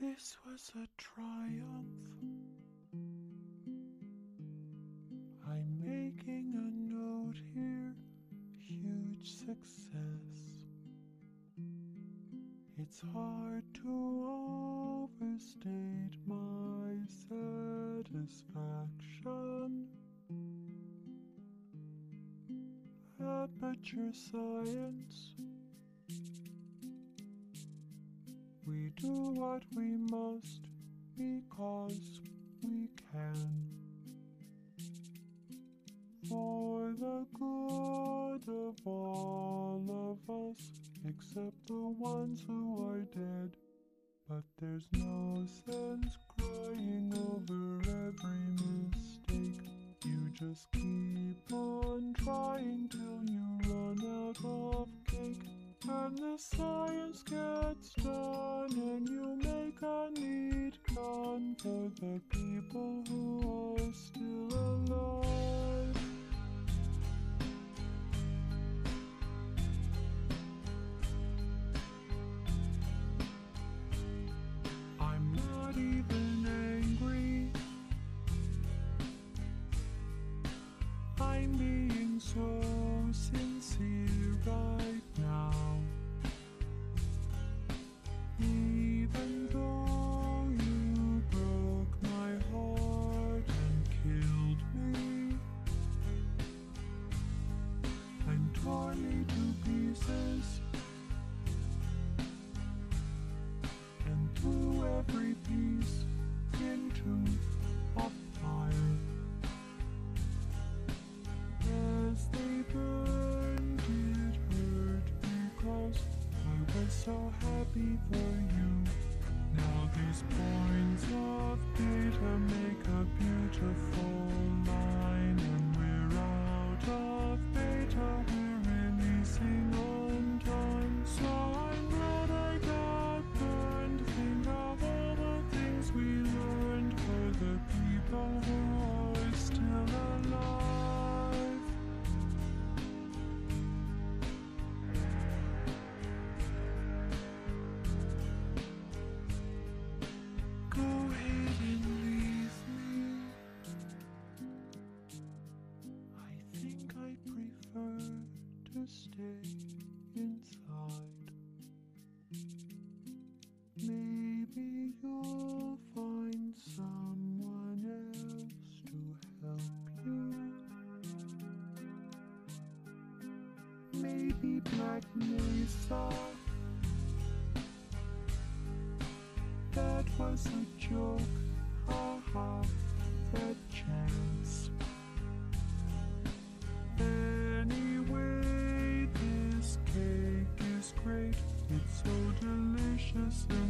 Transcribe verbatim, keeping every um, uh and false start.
This was a triumph. I'm making a note here, huge success. It's hard to overstate my satisfaction. Aperture science. We do what we must because we can. For the good of all of us, except the ones who are dead. But there's no sense crying over every mistake. You just keep on trying till you run out of cake. And the science gets done, and you make a neat gun for the people who are still alive. I'm not even angry. I'm being so sincere right now. Even though you broke my heart and killed me and tore me to pieces and threw every piece into a fire. As they burned, it hurt because I was so happy for you. Now these points of data make a beautiful line, and we're out of beta, we're releasing on time. So I'm glad I got burned. Think of all the things we learned for the people who are still alive. I prefer to stay inside. Maybe you'll find someone else to help you. Maybe Black Mesa. That was a joke, haha, that chance. Anyway, this cake is great. It's so delicious.